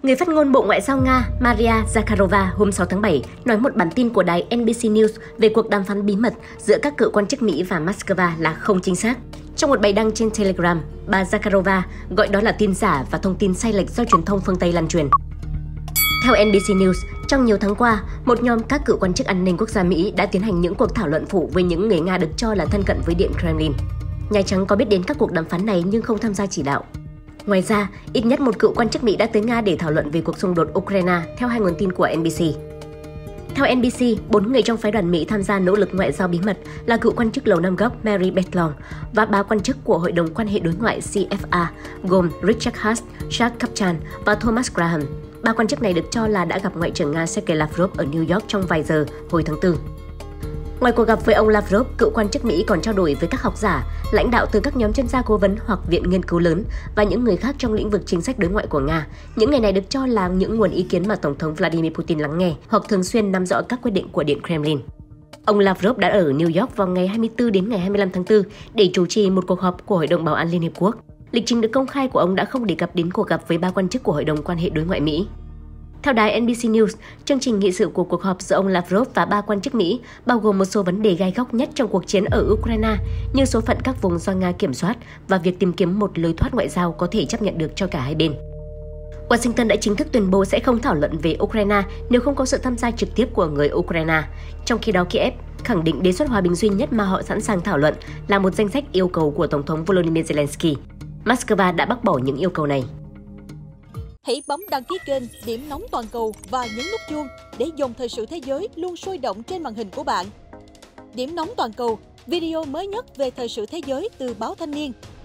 Người phát ngôn Bộ Ngoại giao Nga Maria Zakharova hôm 6 tháng 7 nói một bản tin của đài NBC News về cuộc đàm phán bí mật giữa các cựu quan chức Mỹ và Moscow là không chính xác. Trong một bài đăng trên Telegram, bà Zakharova gọi đó là tin giả và thông tin sai lệch do truyền thông phương Tây lan truyền. Theo NBC News, trong nhiều tháng qua, một nhóm các cựu quan chức an ninh quốc gia Mỹ đã tiến hành những cuộc thảo luận phụ với những người Nga được cho là thân cận với Điện Kremlin. Nhà Trắng có biết đến các cuộc đàm phán này nhưng không tham gia chỉ đạo. Ngoài ra, ít nhất một cựu quan chức Mỹ đã tới Nga để thảo luận về cuộc xung đột Ukraine, theo hai nguồn tin của NBC. Theo NBC, 4 người trong phái đoàn Mỹ tham gia nỗ lực ngoại giao bí mật là cựu quan chức Lầu Năm Góc Mary Beth Long và 3 quan chức của Hội đồng quan hệ đối ngoại CFA gồm Richard Haass, Jacques Kapchan và Thomas Graham. 3 quan chức này được cho là đã gặp Ngoại trưởng Nga Sergei Lavrov ở New York trong vài giờ hồi tháng 4. Ngoài cuộc gặp với ông Lavrov, cựu quan chức Mỹ còn trao đổi với các học giả, lãnh đạo từ các nhóm chuyên gia cố vấn hoặc viện nghiên cứu lớn và những người khác trong lĩnh vực chính sách đối ngoại của Nga. Những người này được cho là những nguồn ý kiến mà Tổng thống Vladimir Putin lắng nghe hoặc thường xuyên nắm rõ các quyết định của Điện Kremlin. Ông Lavrov đã ở New York vào ngày 24 đến ngày 25 tháng 4 để chủ trì một cuộc họp của Hội đồng Bảo an Liên Hiệp Quốc. Lịch trình được công khai của ông đã không đề cập đến cuộc gặp với 3 quan chức của Hội đồng quan hệ đối ngoại Mỹ. Theo đài NBC News, chương trình nghị sự của cuộc họp giữa ông Lavrov và 3 quan chức Mỹ bao gồm một số vấn đề gai góc nhất trong cuộc chiến ở Ukraine như số phận các vùng do Nga kiểm soát và việc tìm kiếm một lối thoát ngoại giao có thể chấp nhận được cho cả hai bên. Washington đã chính thức tuyên bố sẽ không thảo luận về Ukraine nếu không có sự tham gia trực tiếp của người Ukraine. Trong khi đó, Kiev khẳng định đề xuất hòa bình duy nhất mà họ sẵn sàng thảo luận là một danh sách yêu cầu của Tổng thống Volodymyr Zelensky. Moscow đã bác bỏ những yêu cầu này. Hãy bấm đăng ký kênh Điểm Nóng Toàn cầu và nhấn nút chuông để dòng thời sự thế giới luôn sôi động trên màn hình của bạn. Điểm Nóng Toàn cầu, video mới nhất về thời sự thế giới từ báo Thanh niên,